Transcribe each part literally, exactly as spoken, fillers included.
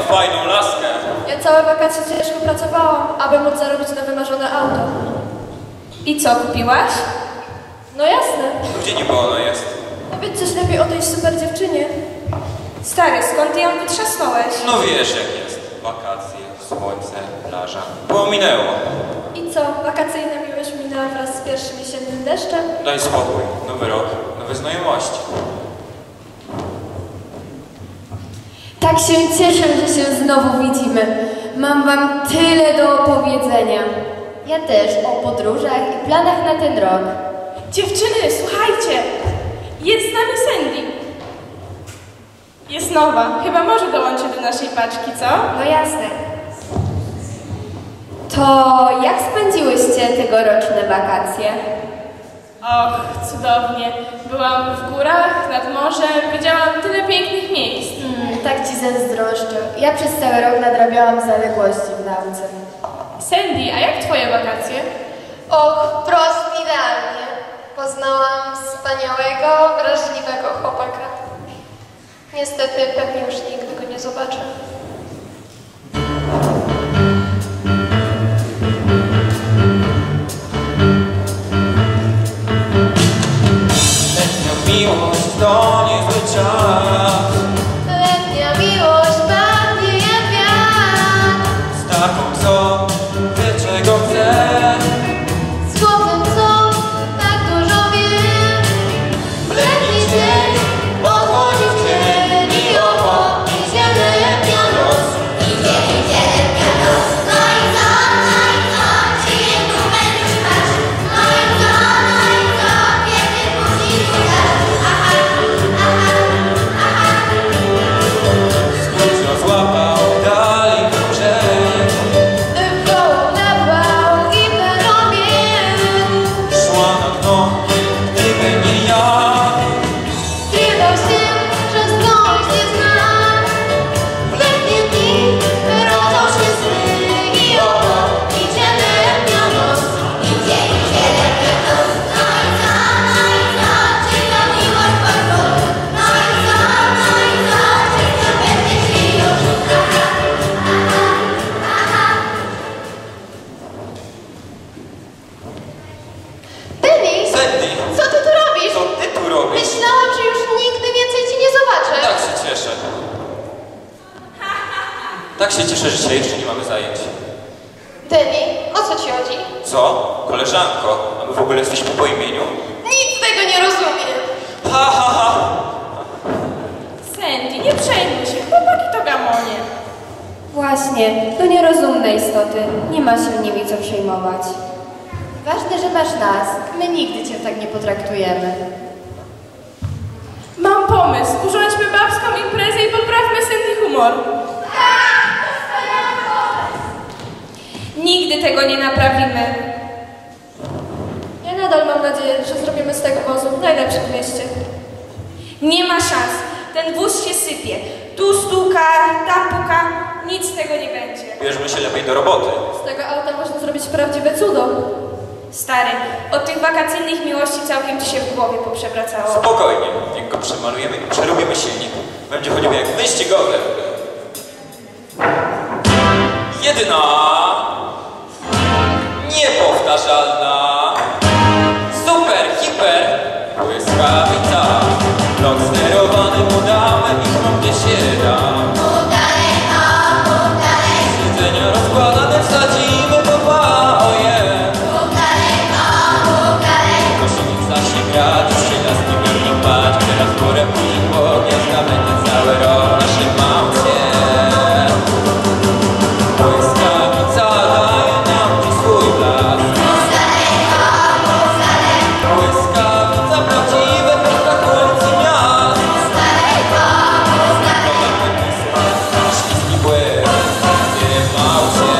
fajną laskę. Ja całe wakacje ciężko pracowałam, aby móc zarobić na wymarzone auto. I co, kupiłaś? No jasne. Gdzie niby ona jest? Powiedz coś lepiej o tej super dziewczynie. Stary, skąd ty ją wytrzasnąłeś? No wiesz jak jest. Wakacje, słońce, plaża. Pominęło. I co, wakacyjna miłość minęła wraz z pierwszym jesiennym deszczem? Daj spokój. Nowy rok, nowe znajomości. Tak się cieszę, że się znowu widzimy. Mam wam tyle do opowiedzenia. Ja też o podróżach i planach na ten rok. Dziewczyny, słuchajcie! Jest z nami Sandy. Jest nowa. Chyba może dołączy do naszej paczki, co? No jasne. To jak spędziłyście tegoroczne wakacje? Och, cudownie. Byłam w górach, nad morzem, widziałam tyle pięknych miejsc. Hmm, tak ci zazdroszczę. Ja przez cały rok nadrabiałam zaległości w nauce. Sandy, a jak twoje wakacje? Och, prost idealnie. Poznałam wspaniałego, wrażliwego chłopaka. Niestety pewnie już nigdy go nie zobaczę. Miłość to niezły czas. Letnia miłość pachnie jak wiatr. Z taką, co wie czego chce. Z chłopcem, co tak dużo wie. W letni dzień pochodzi w cień i obok niedzielę letnia noc. Idzie, idzie letnia noc. No i co, no i co? Czy jego będziesz patrzył? No i co, no i co? Kiedy później udasz? Skrócio złapał dalej brzeg. Wołał na wał i paromień. Szła na dno, gdyby nie ja. Zrywał się, że skądś nie zna. W letnie dni rodzą się sny i obok idzie letnia noc. Idzie, idzie letnia noc. No i co, no i co? Czy to miłość podwójna? No i co, no i co? Czy to będzie ci już? Aha, aha, aha. Denis, Sandy, co ty tu robisz? co ty tu robisz? Myślałam, że już nigdy więcej cię nie zobaczę. Tak się cieszę. Tak się cieszę, że dzisiaj jeszcze nie mamy zajęć. Deni, o co ci chodzi? Co? Koleżanko, a my w ogóle jesteśmy po imieniu? Nic z tego nie rozumiem. Ha, ha, ha. Sandy, nie przejmuj się. Chłopaki to gamonie. Właśnie, to nierozumne istoty. Nie ma się nimi co przejmować. Ważne, że masz nas. My nigdy cię tak nie potraktujemy. Mam pomysł. Urządźmy babską imprezę i poprawmy Sandy humor. Nigdy tego nie naprawimy. Ja nadal mam nadzieję, że zrobimy z tego wozu najlepszy w mieście. Nie ma szans. Ten wóz się sypie. Tu stuka, tam puka. Nic z tego nie będzie. Bierzmy się lepiej do roboty. Z tego auta można zrobić prawdziwe cudo. Stary, od tych wakacyjnych miłości całkiem ci się w głowie poprzewracało. Spokojnie, jak go przemalujemy i przerobimy silnik, będzie choćby jak wyścigowy. Jedna, niepowtarzalna, super, hiper, błyskawica, lot sterowanym udałem i gdzie się da. Udaleko, udaleko, Siedzenia rozkładane wsadzimy po dwa, oje. udaleko, udaleko. Silnik zacznie grać, strzela z nim i pać, teraz w górę później gniazda będzie cały rok w naszym aucie. Błyskawica daje nam dziś swój blask. Udaleko, udaleko, Błyskawica prawdziwe prosta ulicy miast. udaleko, udaleko. Śliski błysk w tym aucie.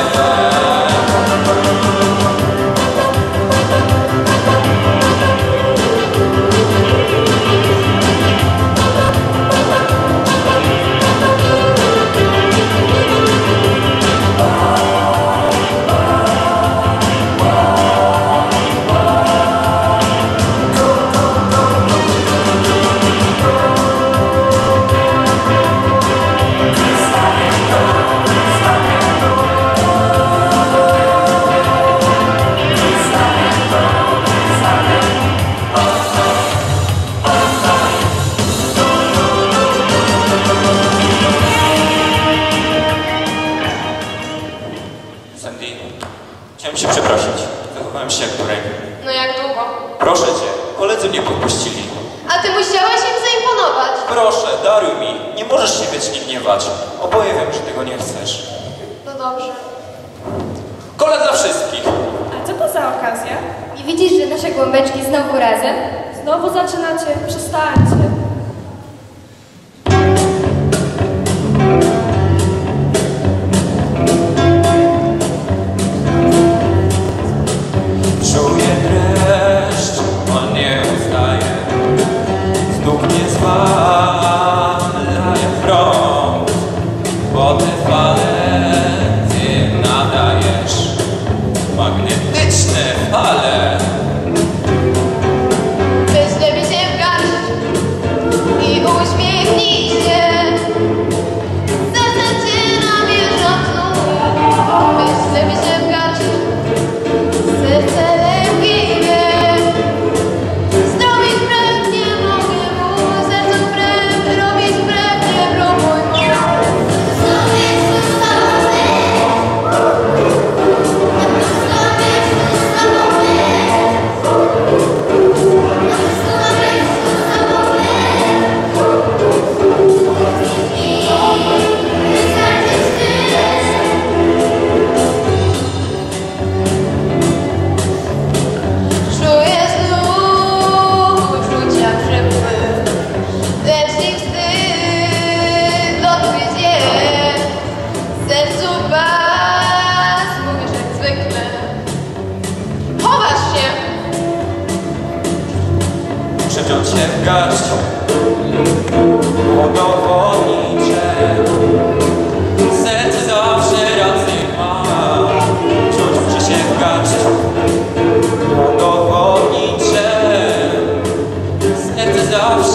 proszę, daruj mi. Nie możesz się wiecznie gniewać. Oboje wiem, że tego nie chcesz. No dobrze. Kole dla wszystkich. A co to za okazja? Nie widzisz, że nasze głąbeczki znowu razem? Znowu zaczynacie? Przestańcie. Czuję dreszcz, on nie ustaje. Znów mnie zwala jak prąd, bo te fale ty nadajesz. Magnetyczne fale. Weź mi się w garść i uśmiechnij się. Serce cię namierza znów. Weź mi się w garść, serce lękliwe. Zrobić wbrew nie mogę mu, sercu wbrew, robić wbrew nie próbuj mu. Czuję znów uczucia przepływ, lecz ich wstyd odkryć je. Sercu pas, mówisz jak zwykle. Chowasz się. Muszę wziąć się w garść, udowodnicze. Serce zawsze rację ma. Wziąć muszę się w garść, udowodnicze. Serce zawsze